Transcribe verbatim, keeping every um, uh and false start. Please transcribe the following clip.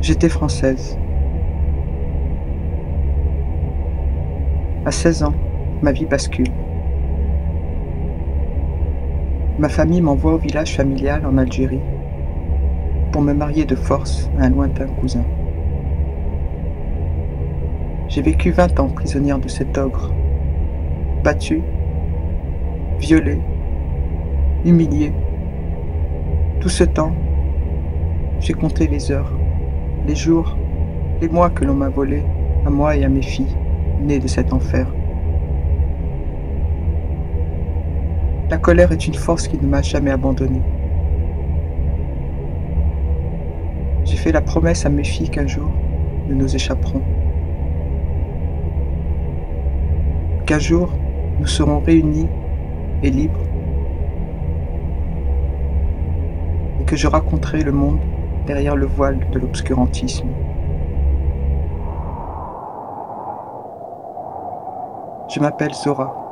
J'étais française. À seize ans, ma vie bascule. Ma famille m'envoie au village familial en Algérie pour me marier de force à un lointain cousin. J'ai vécu vingt ans prisonnière de cet ogre, battue, violée, humiliée. Tout ce temps, j'ai compté les heures, les jours, les mois que l'on m'a volés, à moi et à mes filles, nées de cet enfer. La colère est une force qui ne m'a jamais abandonnée. J'ai fait la promesse à mes filles qu'un jour, nous nous échapperons. Qu'un jour, nous serons réunis et libres. Et que je raconterai le monde derrière le voile de l'obscurantisme. Je m'appelle Zora.